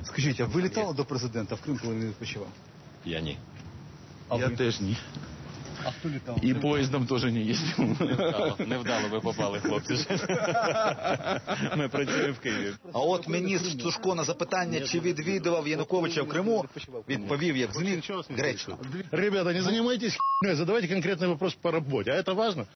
Скажіть, а ви літали до президента в Крим, коли він відпочивав? Я ні. Я теж ні. А хто літав? І поїздом теж не їздив. Невдало ви попали, хлопці. Ми працюємо в Києві. А от міністр Сушко на запитання, чи відвідував Януковича в Криму, відповів як зміг гречно. Ребята, не занимайтесь херней, задавайте конкретный вопрос по работе. А это важно?